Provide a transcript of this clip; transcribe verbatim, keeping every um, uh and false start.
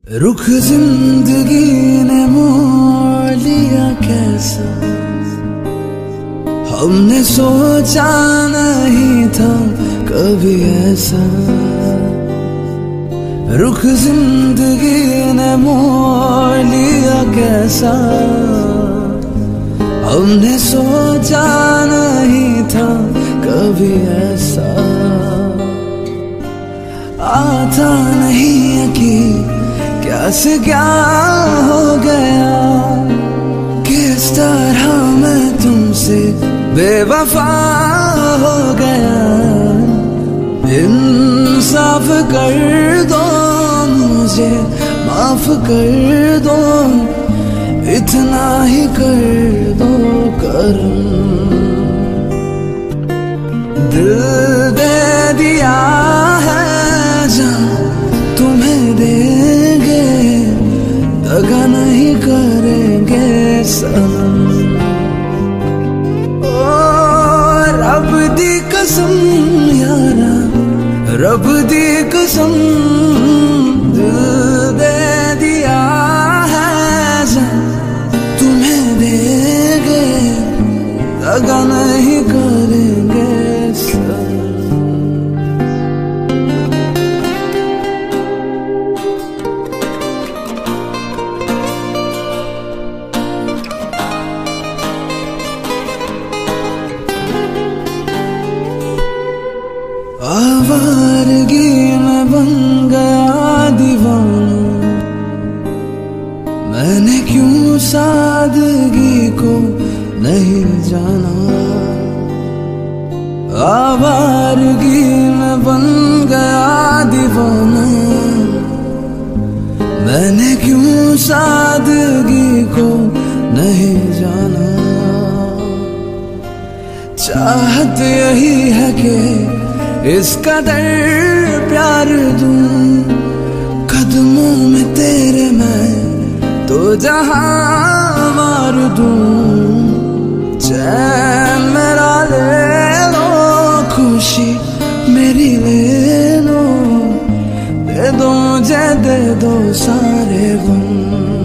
रुख जिंदगी ने मोड़ लिया कैसा, हमने सोचा नहीं था कभी ऐसा। रुख जिंदगी ने मोड़ लिया कैसा, हमने सोचा नहीं था कभी ऐसा। आता नहीं यकीन क्या से क्या हो गया, किस तरह मैं तुमसे बेवफा हो गया। इंसाफ कर दो मुझे, माफ कर दो, इतना ही कर दो करम। दिल दे दिया है जान तुम्हें देंगे, दगा नहीं करेंगे सनम। ओ रब दी कसम यारा, रब दी कसम, दिल दे दिया है जान तुम्हें देंगे, दगा नहीं करेंगे सनम। आवारगी में बन गया दीवाना, मैंने क्यों सादगी को नहीं जाना। आवारगी में बन गया दीवाना, मैंने क्यों सादगी को नहीं जाना। चाहत यही है कि इस कदर प्यार दूं, कदमों में तेरे मैं तो जहां मार दूं। चैन मेरा ले लो, खुशी मेरी ले लो, दे दो मुझे दे दो सारे गम।